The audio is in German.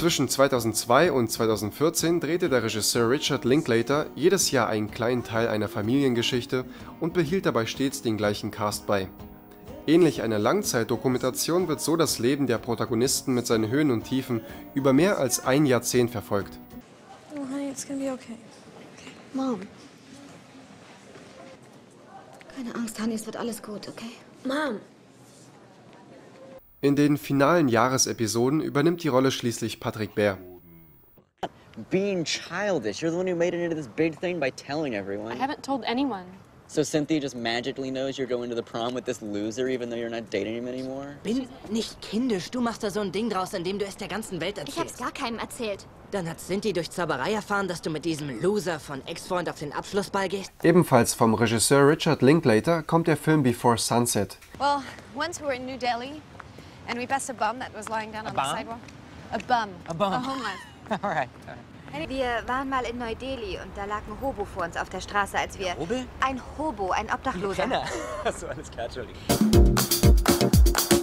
Zwischen 2002 und 2014 drehte der Regisseur Richard Linklater jedes Jahr einen kleinen Teil einer Familiengeschichte und behielt dabei stets den gleichen Cast bei. Ähnlich einer Langzeitdokumentation wird so das Leben der Protagonisten mit seinen Höhen und Tiefen über mehr als ein Jahrzehnt verfolgt. Oh, honey, it's gonna be okay. Mom. Keine Angst, Honey, es wird alles gut, okay? Mom. In den finalen Jahresepisoden übernimmt die Rolle schließlich Patrick Bär. Being childish. You're the one who made it into this big thing by telling everyone. I haven't told anyone. So Cynthia just magically knows you're going to the prom with this loser, even though you're not dating him anymore? Bin nicht kindisch. Du machst da so ein Ding draus, in dem du es der ganzen Welt Ich hab's erzählst. gar keinem erzählt. Dann hat Cindy durch Zauberei erfahren, dass du mit diesem Loser von Ex-Freund auf den Abschlussball gehst. Ebenfalls vom Regisseur Richard Linklater kommt der Film Before Sunset. Well, once we were in New Delhi, and we passed a bum that was lying down on the sidewalk. A bum. A bum. A homeless. All right. Wir waren mal in Neu-Delhi und da lag ein Hobo vor uns auf der Straße, als wir... Hobo? Ein Hobo, ein Obdachloser. So, alles klar, Entschuldigung.